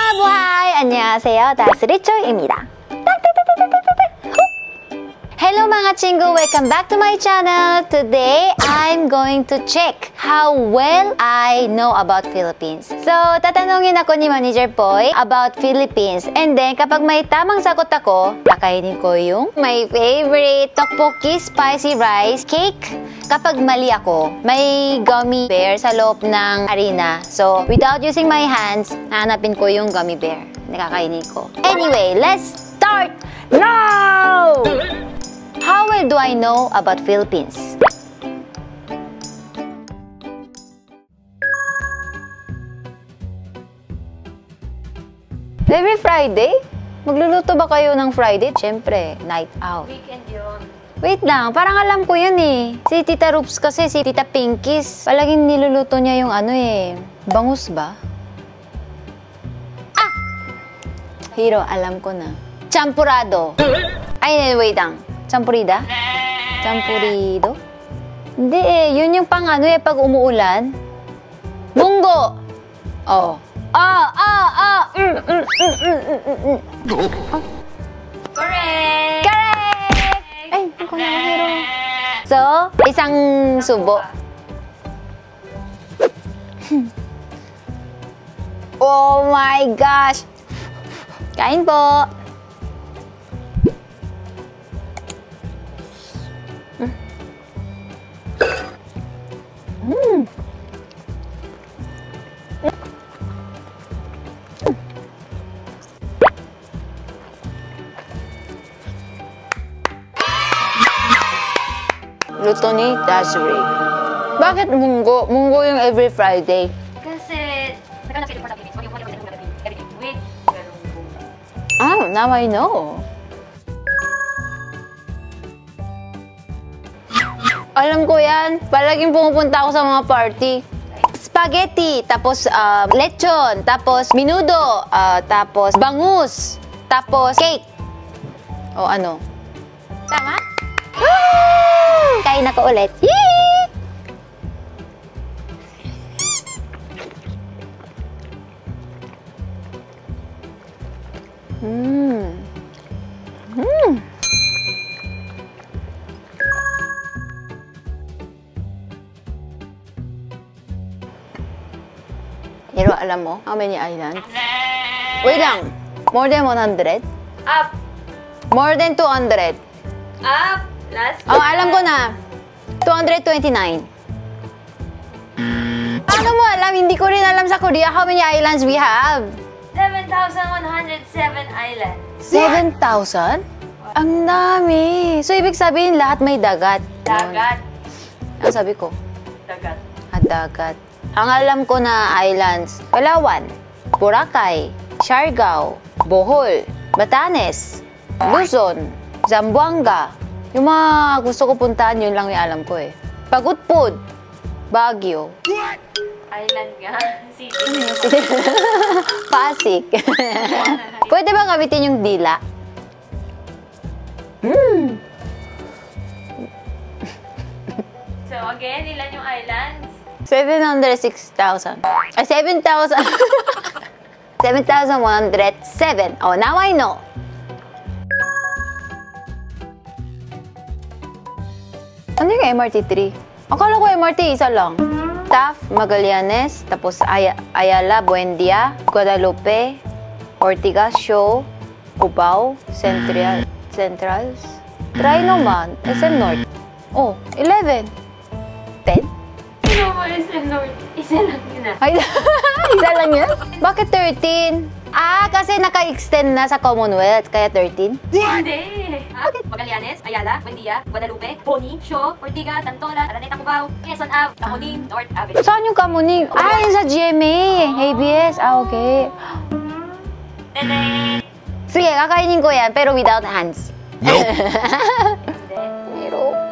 Mabuhay! 안녕하세요, 다스리초입니다. Hello mga chingo! Welcome back to my channel. Today, I'm going to check how well I know about Philippines. So, tatanungin ako ni Manager Poy about Philippines. And then, kapag may tamang sagot ako, kakainin ko yung my favorite tteokbokki spicy rice cake. Kapag mali ako, may gummy bear sa loob ng harina. So, without using my hands, hahanapin ko yung gummy bear. Nakakainin ko. Anyway, let's start now! How well do I know about Philippines? Every Friday? Magluluto ba kayo ng Friday? Siyempre, night out. Weekend yun. Wait lang, parang alam ko yun eh. Si Tita Rups kasi, si Tita Pinkies, palaging niluluto niya yung ano eh. Bangus ba? Ah! Hero, alam ko na. Champurado. Ay, wait lang. Champurida? Champurido? Hindi eh. Yun yung pang ano eh, pag umuulan. Munggo! Oo. Correct! Correct! Ay, hindi ko na hero. So, isang subo. Oh my gosh! Kain po! Luto ni Dasri. Bakit munggo? Munggo yung every Friday. Kasi, nagkakasito for sa Philippines. Yung everything with galunggong. Ah, now I know. Alam ko yan. Palaging pumupunta ako sa mga party. Spaghetti, tapos lechon, tapos menudo, tapos bangus, tapos cake. O ano? Tama? Kain ako ulit. Yee! Pero alam mo, how many islands? Wait lang. More than 100? Up! More than 200? Up! Last Oh, alam ko na. 229. Ano mo alam? Hindi ko rin alam sa Korea how many islands we have. 7,107 islands. 7,000? Ang dami. So, ibig sabihin, lahat may dagat. Dagat. Ang sabi ko? Dagat. Dagat. Ang alam ko na islands, Palawan, Boracay, Siargao, Bohol, Batanes, Luzon, Zamboanga. Yung mga gusto ko puntahan, yun lang yung alam ko eh. Pagudpud, Baguio. Island nga. City. Pasig. Pwede ba gamitin yung dila? So again, ilan yung islands? 706,000. Ay, 7,000. 7,107. Oh, now I know. Ano yung MRT 3? Akala ko MRT isa lang. Taft, Magallanes, tapos Ayala, Buendia, Guadalupe, Ortigas, Show, Cubao, Centrals. Try naman, SM North. Oh, 11. 10? Ano mo SM North? Isa lang yun ah. Ay, isa lang yun? Bakit 13? Ah, kasi naka-extend na sa Commonwealth, kaya 13? Hindi! Magallanes, Ayala, Buendia, Guadalupe, Boni, Show, Ortigas, Santola, Araneta, Cubao, Quezon Ave, Camuning, North Avenue. Saan yung Kamuning? Ah, yun sa GMA, ABS. Ah, okay. Tadaan! Sige, kakainin ko yan, pero without hands. Nope. Pero...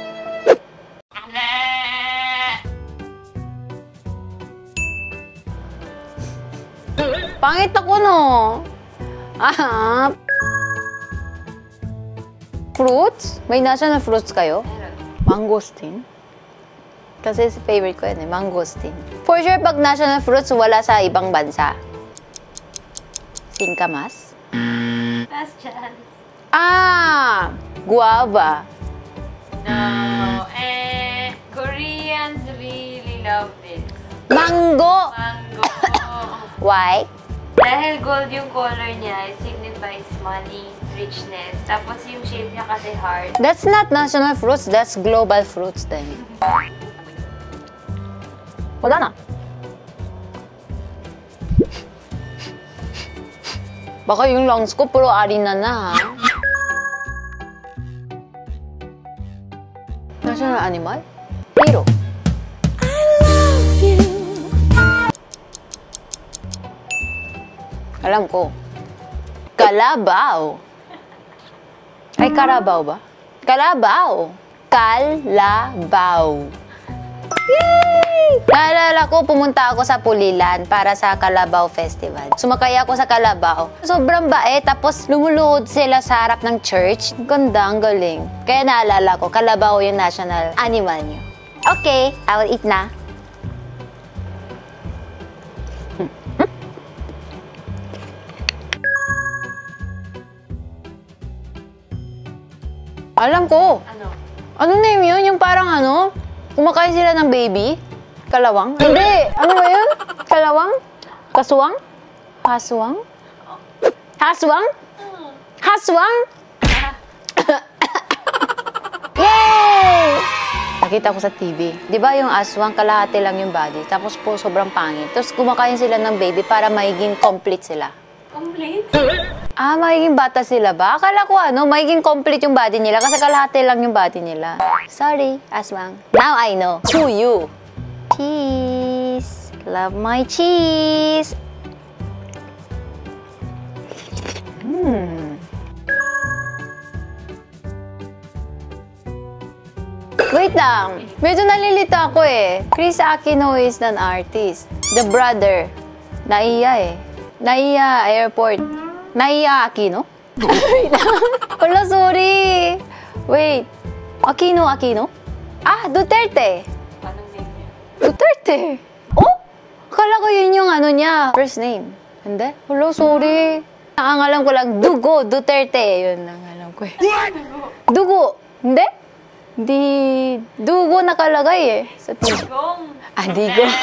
Pangit ako, no? Ah, fruits? May national fruits kayo? Mangosteen? Kasi favorite ko yan eh, mangosteen. For sure, pag national fruits, wala sa ibang bansa. Singkamas? Last chance. Ah! Guava. No. Koreans really love this. Mango! Mango. Why? Dahil gold yung color niya, it signifies money, richness. Tapos yung shape niya kasi heart. That's not national fruits, that's global fruits then. Wala na. Baka yung lungs ko puro arena na ha. National animal? Hero. Alam ko. Kalabaw. Ay, karabaw ba? Kalabaw. Kalabaw. Yay! Naalala ko, pumunta ako sa Pulilan para sa Kalabaw Festival. Sumakay ako sa Kalabaw. Sobrang bait, tapos lumuluhod sila sa harap ng church. Ganda, ang galing. Kaya naalala ko, Kalabaw yung national animal niyo. Okay, I will eat na. Alam ko. Ano? Ano name yun? Yung parang ano? Kumakain sila ng baby? Kalawang? Hindi! Ano ba yun? Kalawang? Kaswang? Haswang? Haswang? Haswang? Yay! Nakita ko sa TV. Di ba yung aswang, kalahati lang yung body, tapos po sobrang pangit. Tapos kumakain sila ng baby para magiging complete sila. Complete? Ah, magiging bata sila ba? Akala ko magiging complete yung body nila kasi kalahati lang yung body nila. Sorry, aswang. Now I know. Who you? Cheese. Love my cheese. Wait lang. Medyo nalilito ako eh. Chris Aquino is an artist. The brother. Naiya eh. Naiya Airport. Naiya Aquino? Wait lang. Wala, sorry. Wait. Aquino? Ah, Duterte. Anong name niya? Duterte. Oh? Akala ko yun yung niya. First name. Hindi? Wala, sorry. Ang alam ko lang, Dugo Duterte. Yun ang alam ko eh. Dugo. Hindi? Dugo nakalagay eh. Sa Digong. Ah, Digong.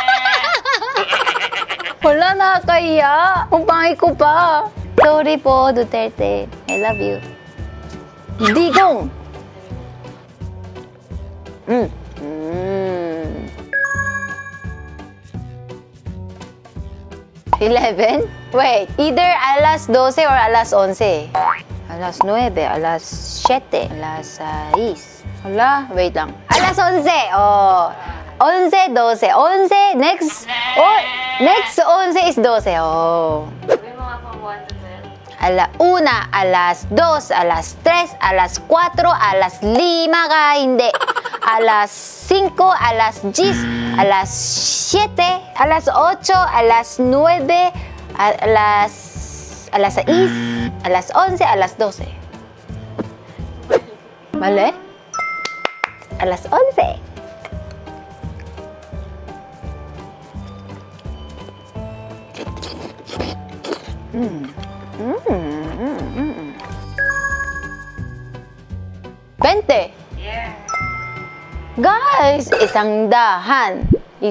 Wala, nakakaya. Ang pangit ko pa. Sorry po, Duterte. I love you. Digong. 11? Wait, either alas 12 or alas 11. Alas 9, alas 7, alas 6. Wala, wait lang. Alas 11. Oh. 11, 12. 11, next. Oh, next 11 is 12. Oh. Sabi mo nga pang 1 to 12. Una, alas 2, alas 3, alas 4, alas 5 ka, hindi. Alas 5, alas 10, alas 7, alas 8, alas 9, alas 6, alas 11, alas 12. Mali? Alas 11. Bente. Yeah. Guys, 100, 1,000,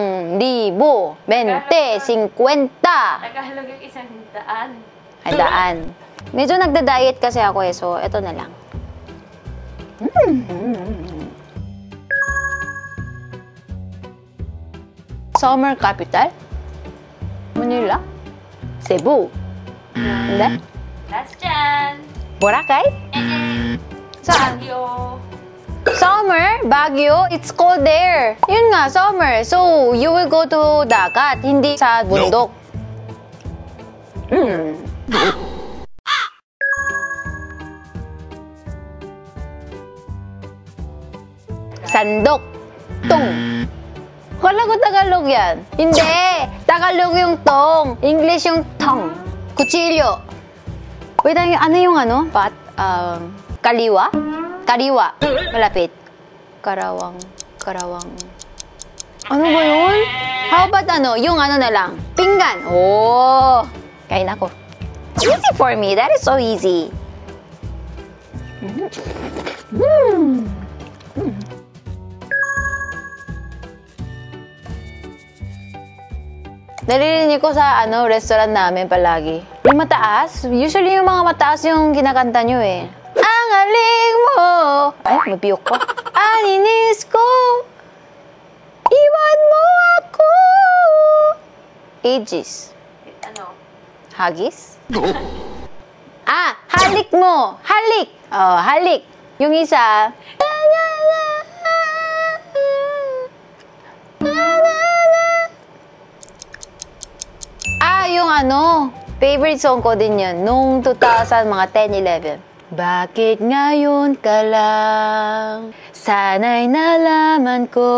20, 50. Tagalog yung 100. Ay, daan. Medyo nagda-diet kasi ako eh, so ito na lang. Summer capital? Manila? Cebu? Hindi? Last chance. Boracay? Saan? Baguio. Summer? Baguio? It's cold there. Yun nga, summer. So, you will go to dagat, hindi sa bundok. Sandok. Tong. Kala ko Tagalog yan. Hindi. Tagalog yung tong. English yung tong. Kutsilyo. Wait, ano yung Pat? Kaliwa? Kariwa. Malapit. Karawang. Ano ba yun? How about yung na lang? Pinggan. Oh. Kain ako. Easy for me. That is so easy. Naririnig ko sa restaurant namin palagi. Yung mataas, usually yung mga mataas yung kinakanta nyo eh. Ang aling mo! Ay, mapiyok ko. Aninis ko! Iwan mo ako! Aegis. Ano? Hagis? Halik mo! Halik! Oh, halik. Yung isa, yung favorite song ko din yun, nung 2000, mga 10, 11. Bakit ngayon ka lang? Sana'y nalaman ko.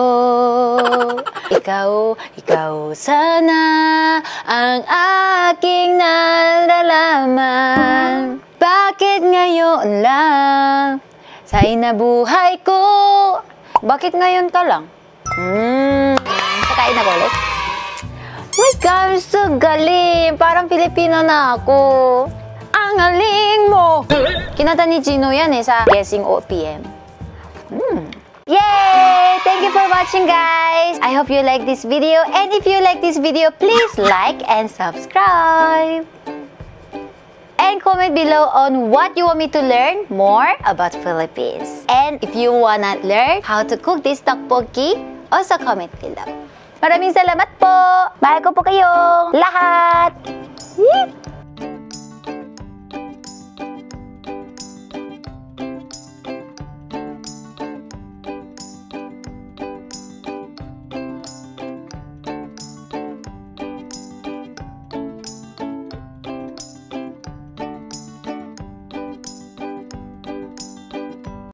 Ikaw sana ang aking nalalaman. Bakit ngayon lang? Sa inabuhay ko. Bakit ngayon ka lang? Kakain na ko ulit. My God, so galing. Parang Pilipino na ako. Ang galing mo. Kinanta ni Gino yan sa Guessing OPM. Yay! Thank you for watching, guys. I hope you like this video. And if you like this video, please like and subscribe. And comment below on what you want me to learn more about Philippines. And if you wanna learn how to cook this tteokbokki, also comment below. Maraming salamat po! Mahal ko po kayong lahat!